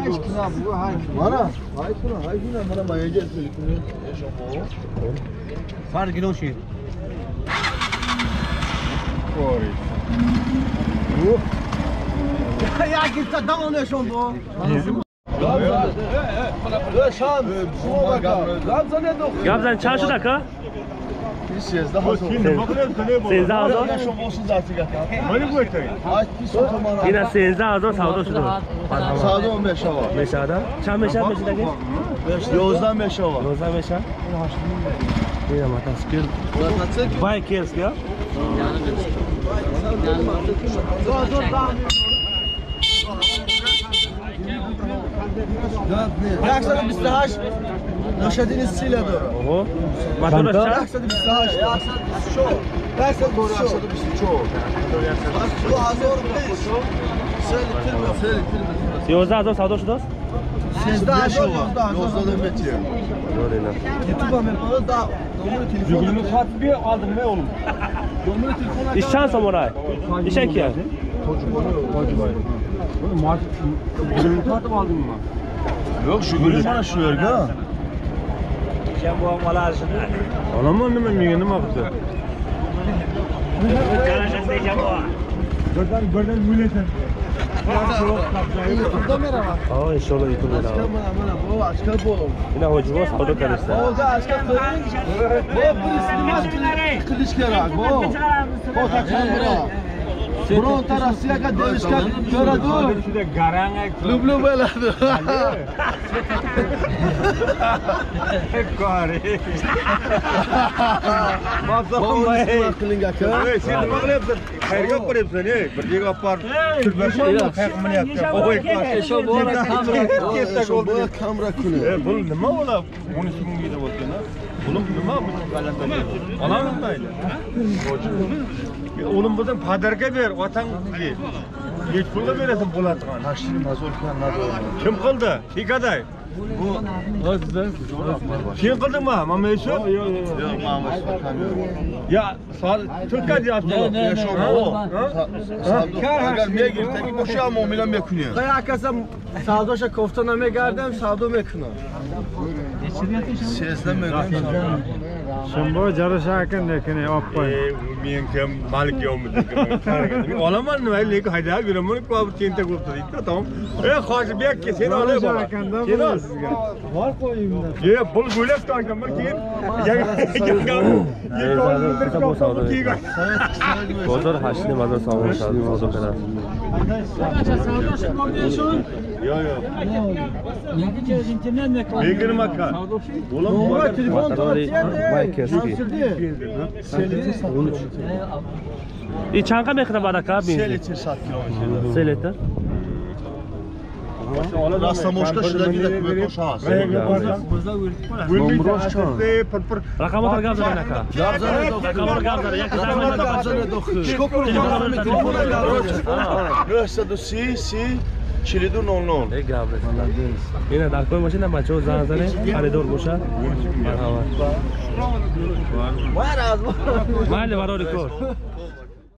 Mana? Hay kina mana mayacak sülükünü. Far kilo şey. Kori. Ya git adam onu şombo. Gabzan çarşıda ka? Sezda hazır. Sezda hazır. Yine sezda hazır savdo şudur. Sağda 15 hava. Meşada. Çam meşa meşadaki? Yozdan 5 hava. Yozdan meşa. Yine mataskil. Bay kers ya. Bıraksana 28. Nöşediniz sile doğru. Oho. Motor aşağı. Bıraksana 28. Bıraksana doğru aşağıda bir şey çok. Bu hazır beş. Selitilme. Yozda hazır savdo şudur. Sezda hazır. Yozda da metiyor. Doğru ina. YouTube'a mı da domunu telefonu. Yüzümü sat bir aldım ne oğlum? Domunu telefona. İşçan samuray. İşen ki ya. Oğlum maaş yüzümü satıp aldım mı? Yok şu gülü bana şu vergi ha. Sen bu amalı arsın. Anamın ne mi ne bakıyor? Görden mületen. YouTube'da merhaba. Aa inşallah YouTube'da. Bu açık bu. Yine hocam savdo karıştı. Oldu açık bu. Bu istimaz kılıç kerak bu. Bu taksan bura. Buron tarafıya kadar dövüşken gördü. Şurada garanga. Lublu beladı. Kari. Babam bay. Kılınga kı. Sen ne yapıyorsun? Hayır yapıyorsun ne? Bir yapar. Türkmen hayır yapıyor. O ekler. Şu bu kamera. Kamera kunu. Bu ne ola? Onu şimdi gidip bakıyorlar. Oğlum ne bu kalanda? Alalım da öyle. Oğlum buradan padarka ver, vatan ki. Geç pulda veresin Polat'tan. Taşını mazor kan nazar. Kim kıldı? Hikaday. Bu Kim kıldı mı? Mama Yusuf? yok Mahmut Bakan. Ya Türkçe yaptı. Ya şu o. Agar miye girte ki boşa muamele mekuniyor. Kaya kasam sağdoşa koftana me gardem sağdo mekuna. Sezden mi? Şambo jarışaken dekene oppan. Miyen kem malik yomdu. Olaman mı? Lek hayda görümün ko çinte koptu. Tamam. Hoş bir ki sen öyle bak. Var koyayım da. Ya bol gülek taştan var ki. Motor haşini mazur savdo savdo kadar. Yo. Bilgin makka. Oğlum bu Telefon Bay kerski. İ çanka mekre baraka bin. Selitir sat kilometre. Selete. Rastamoşka şurada gidip böyle koşağız. Rakamı var gabzana naka. Rakamı gabzana ya kadar. Şokuru telefona gardem. Rösta do si Çilidu 00. Ey gabres. Yine dar koy başına maço zanzane. Hadi dur boşa. Merhaba. Var az. Mahalle var o rekor.